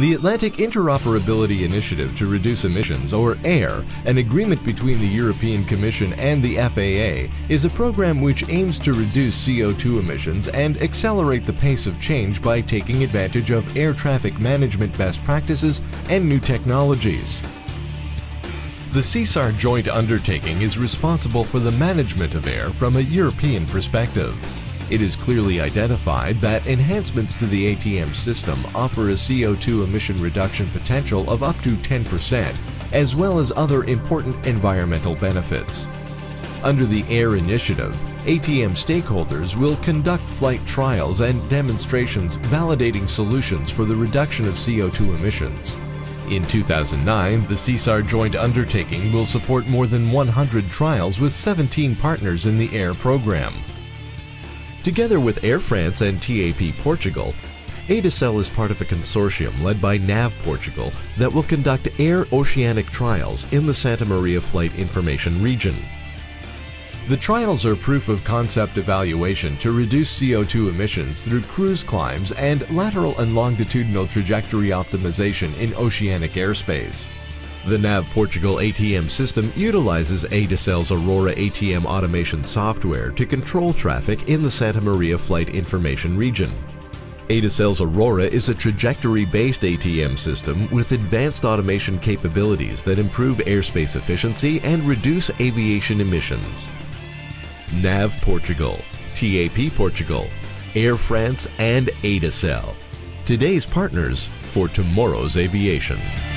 The Atlantic Interoperability Initiative to Reduce Emissions, or AIR, an agreement between the European Commission and the FAA, is a program which aims to reduce CO2 emissions and accelerate the pace of change by taking advantage of air traffic management best practices and new technologies. The CSAR joint undertaking is responsible for the management of air from a European perspective. It is clearly identified that enhancements to the ATM system offer a CO2 emission reduction potential of up to 10%, as well as other important environmental benefits. Under the AIR initiative, ATM stakeholders will conduct flight trials and demonstrations validating solutions for the reduction of CO2 emissions. In 2009, the CSAR joint undertaking will support more than 100 trials with 17 partners in the AIR program. Together with Air France and TAP Portugal, ADACEL is part of a consortium led by NAV Portugal that will conduct air oceanic trials in the Santa Maria Flight Information Region. The trials are proof of concept evaluation to reduce CO2 emissions through cruise climbs and lateral and longitudinal trajectory optimization in oceanic airspace. The NAV Portugal ATM system utilizes ADACEL's Aurora ATM automation software to control traffic in the Santa Maria Flight Information Region. ADACEL's Aurora is a trajectory-based ATM system with advanced automation capabilities that improve airspace efficiency and reduce aviation emissions. NAV Portugal, TAP Portugal, Air France, and ADACEL. Today's partners for tomorrow's aviation.